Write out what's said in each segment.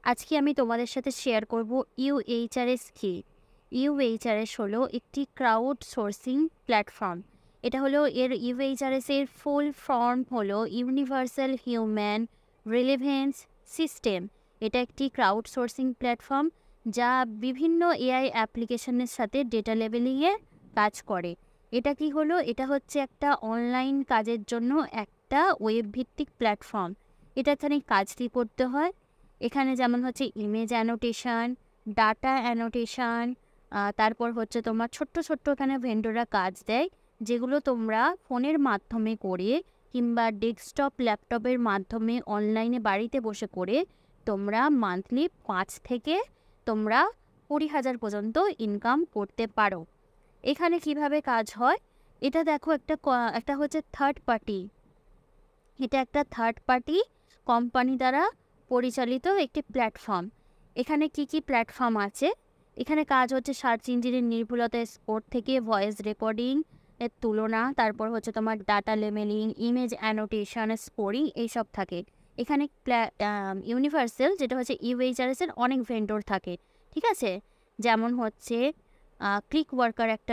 আজকে আমি তোমাদের সাথে শেয়ার করব UHRS কি। UHRS হলো একটি ক্রাউড সোর্সিং প্ল্যাটফর্ম। এটা হলো UHRS এর ফুল ফর্ম হলো ইউনিভার্সাল হিউম্যান রিলেভেন্স সিস্টেম। এটা একটি ক্রাউড সোর্সিং প্ল্যাটফর্ম যা বিভিন্ন এআই অ্যাপ্লিকেশনের সাথে ডেটা লেভেলিংয়ে কাজ করে। এটা কি হলো, এটা হচ্ছে একটা অনলাইন কাজের জন্য একটা ওয়েব ভিত্তিক প্ল্যাটফর্ম। এটা এখানে কাজটি করতে হয়। এখানে যেমন হচ্ছে ইমেজ অ্যানোটেশন, ডাটা অ্যানোটেশন, তারপর হচ্ছে তোমার ছোট্ট ছোট্ট এখানে ভেন্ডররা কাজ দেয়, যেগুলো তোমরা ফোনের মাধ্যমে করে কিংবা ডেস্কটপ ল্যাপটপের মাধ্যমে অনলাইনে বাড়িতে বসে করে তোমরা মান্থলি 5 থেকে তোমরা 20,000 পর্যন্ত ইনকাম করতে পারো। এখানে কিভাবে কাজ হয় এটা দেখো, একটা হচ্ছে থার্ড পার্টি। এটা একটা থার্ড পার্টি কোম্পানি দ্বারা পরিচালিত একটি প্ল্যাটফর্ম। এখানে কি প্ল্যাটফর্ম আছে, এখানে কাজ হচ্ছে সার্চ ইঞ্জিনের নির্ভুলতা স্কোর থেকে ভয়েস রেকর্ডিং এর তুলনা, তারপর হচ্ছে তোমার data labeling, image annotation, scoring, এইসব থাকে। এখানে ইউনিভার্সাল যেটা হচ্ছে UHRS এর অনেক ভেন্ডর থাকে, ঠিক আছে। যেমন হচ্ছে ক্লিক ওয়ার্কার একটা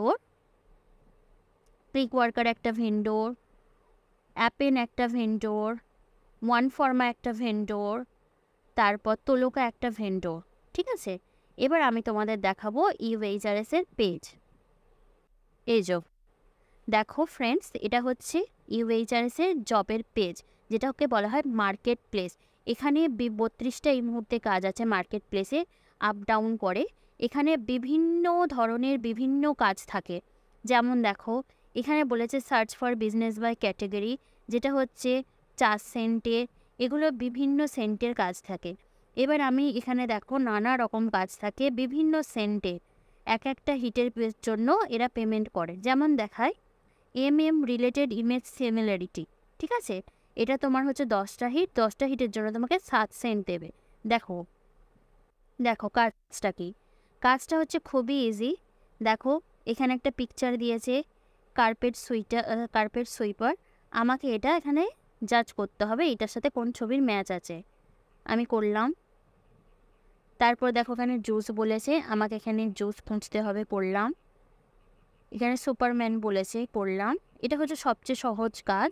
ভেন্ডর, অ্যাপেন একটা ভেন্ডর, ওয়ান ফর্মা একটা ভেন্ডর, তারপর তোলকা একটা ভেন্ডর, ঠিক আছে। এবার আমি তোমাদের দেখাবো UHRS এর পেজ। এই যে দেখো ফ্রেন্ডস, এটা হচ্ছে UHRS এর জবের পেজ, যেটাকে বলা হয় মার্কেট প্লেস। এখানে 32টা এই মুহূর্তে কাজ আছে মার্কেট প্লেসে, আপ ডাউন করে। এখানে বিভিন্ন ধরনের বিভিন্ন কাজ থাকে। যেমন দেখো, এখানে বলেছে search for business by category, যেটা হচ্ছে 4 সেন্টের, এগুলো বিভিন্ন সেন্টের কাজ থাকে। এবার আমি এখানে দেখো নানা রকম কাজ থাকে বিভিন্ন সেন্টে, এক একটা হিটের জন্য এরা পেমেন্ট করে। যেমন দেখায় রিলেটেড ইমেজ সিমিলারিটি, ঠিক আছে। এটা তোমার হচ্ছে 10টা হিটের জন্য তোমাকে 7 সেন্ট দেবে। দেখো দেখো কাজটা কি, কাজটা হচ্ছে খুবই ইজি। দেখো এখানে একটা পিকচার দিয়েছে, কার্পেট সুইপার। আমাকে এটা এখানে জাজ করতে হবে এটার সাথে কোন ছবির ম্যাচ আছে। আমি করলাম। তারপর দেখো এখানে জুস বলেছে, আমাকে এখানে জুস খুঁজতে হবে, করলাম। এখানে সুপারম্যান বলেছে, করলাম। এটা হচ্ছে সবচেয়ে সহজ কাজ।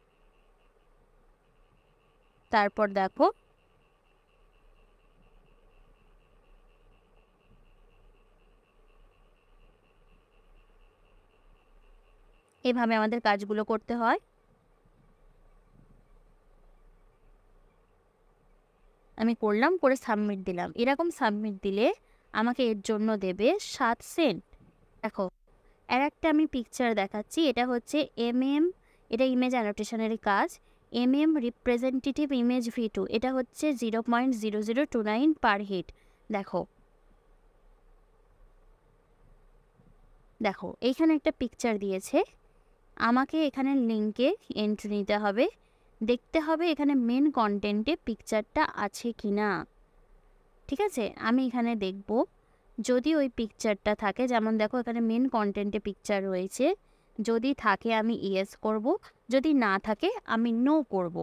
তারপর দেখো এভাবে আমাদের কাজগুলো করতে হয়। আমি করলাম, করে সাবমিট দিলাম। এরকম সাবমিট দিলে আমাকে এর জন্য দেবে 7 সেন্ট। দেখো আর একটা আমি পিকচার দেখাচ্ছি, এটা হচ্ছে এটা ইমেজ অ্যানোটেশনের কাজ। রিপ্রেজেন্টেটিভ ইমেজ V2, এটা হচ্ছে 0.0029 পার হিট। দেখো দেখো এইখানে একটা পিকচার দিয়েছে, আমাকে এখানে লিঙ্কে এন্ট্রি নিতে হবে, দেখতে হবে এখানে মেন কন্টেন্টে পিকচারটা আছে কি না, ঠিক আছে। আমি এখানে দেখব, যদি ওই পিকচারটা থাকে, যেমন দেখো এখানে মেন কন্টেন্টে পিকচার রয়েছে, যদি থাকে আমি ইয়েস করব, যদি না থাকে আমি নো করব।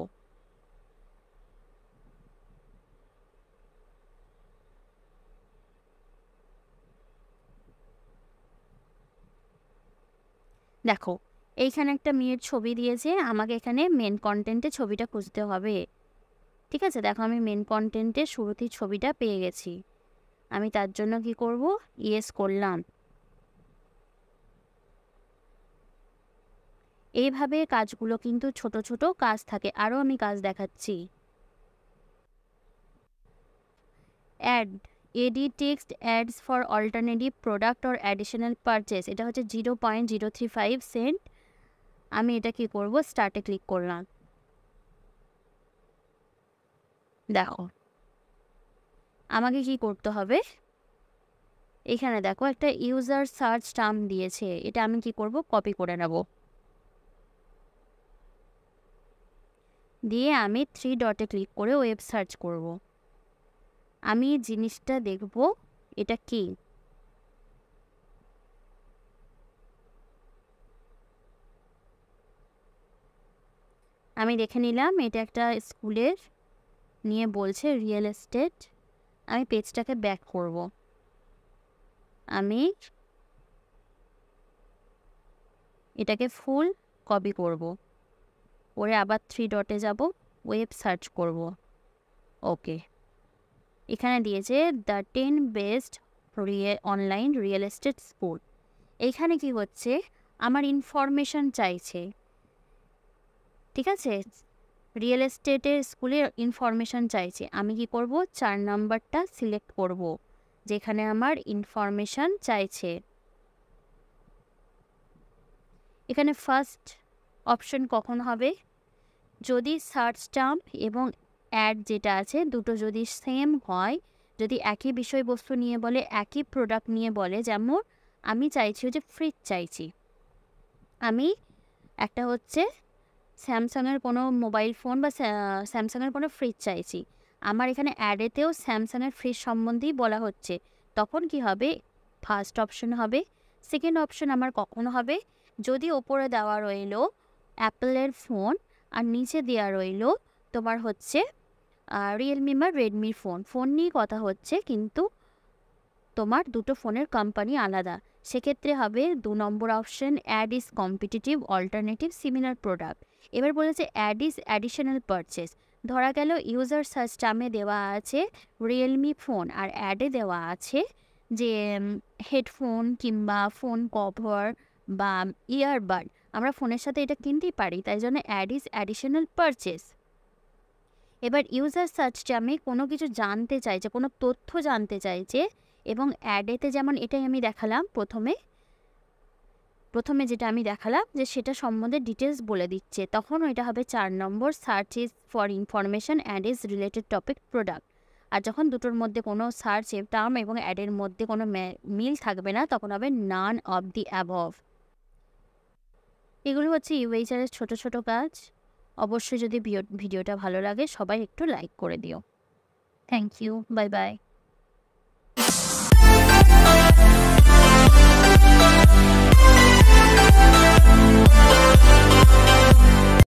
দেখো এইখানে একটা মেয়ের ছবি দিয়েছে, আমাকে এখানে মেন কন্টেন্টে ছবিটা খুঁজতে হবে, ঠিক আছে। দেখো আমি মেন কন্টেন্টে শুরুতেই ছবিটা পেয়ে গেছি। আমি তার জন্য কি করব, ইয়েস করলাম। এইভাবে কাজগুলো কিন্তু ছোট ছোট কাজ থাকে। আরও আমি কাজ দেখাচ্ছি। Ad AD text ads for alternative product or additional purchase, এটা হচ্ছে 0.035 সেন্ট। আমি এটা কি করব, স্টার্টে ক্লিক করলাম। দেখো আমাকে কি করতে হবে, এখানে দেখো একটা ইউজার সার্চ টার্ম দিয়েছে, এটা আমি কি করব, কপি করে নেব। দিয়ে আমি 3 ডটে ক্লিক করে ওয়েব সার্চ করব। আমি জিনিসটা দেখব এটা কি। আমি দেখে নিলাম এটা একটা স্কুলের নিয়ে বলছে রিয়েল এস্টেট। আমি পেজটাকে ব্যাক করব, আমি এটাকে ফুল কপি করব, করে আবার 3 ডটে যাব, ওয়েব সার্চ করব। ওকে, এখানে দিয়েছে the 10 best online real estate school. এইখানে কি হচ্ছে, আমার ইনফরমেশন চাইছে, ঠিক আছে, রিয়েল এস্টেটের স্কুলের ইনফরমেশন চাইছে। আমি কি করব, 4 নাম্বারটা সিলেক্ট করব, যেখানে আমার ইনফরমেশন চাইছে। এখানে ফার্স্ট অপশন কখন হবে, যদি সার্চ টার্ম এবং অ্যাড যেটা আছে দুটো যদি সেম হয়, যদি একই বিষয়বস্তু নিয়ে বলে, একই প্রোডাক্ট নিয়ে বলে, যেমন আমি চাইছি যে ফ্রিজ চাইছি, আমি একটা হচ্ছে স্যামসাংয়ের কোনো মোবাইল ফোন বা স্যামসাংয়ের কোনো ফ্রিজ চাইছি, আমার এখানে অ্যাডেতেও স্যামসাংয়ের ফ্রিজ সম্বন্ধেই বলা হচ্ছে, তখন কি হবে, ফার্স্ট অপশন হবে। সেকেন্ড অপশন আমার কখন হবে, যদি ওপরে দেওয়া রইল অ্যাপেলের ফোন আর নিচে দেওয়া রইল তোমার হচ্ছে রিয়েলমি বা রেডমির ফোন নিয়ে কথা হচ্ছে, কিন্তু তোমার দুটো ফোনের কোম্পানি আলাদা, সেক্ষেত্রে হবে 2 নম্বর option, ad is competitive alternative similar product. এবার বলেছে অ্যাড ইজ অ্যাডিশনাল পারচেস। ধরা গেল ইউজার সার্চ টার্মে দেওয়া আছে রিয়েলমি ফোন আর অ্যাডে দেওয়া আছে যে হেডফোন কিংবা ফোন কভার বা ইয়ারবাড, আমরা ফোনের সাথে এটা কিনতেই পারি, তাই জন্য অ্যাড ইজ অ্যাডিশনাল পারচেস। এবার ইউজার সার্চ টার্মে কোনো কিছু জানতে চাইছে, কোনো তথ্য জানতে চাইছে, এবং অ্যাডেতে যেমন এটাই আমি দেখালাম প্রথমে যেটা আমি দেখালাম যে সেটা সম্বন্ধে ডিটেলস বলে দিচ্ছে, তখন ওইটা হবে 4 নম্বর, search is for information ad is related topic product. আর যখন দুটোর মধ্যে কোনো সার্চ টার্ম এবং অ্যাডের মধ্যে কোনো মিল থাকবে না, তখন হবে নান অফ দি অ্যাবভ। এগুলো হচ্ছে ইউএইচআর এর ছোট ছোট কাজ। অবশ্যই যদি ভিডিওটা ভালো লাগে সবাই একটু লাইক করে দিও। Thank you, bye by.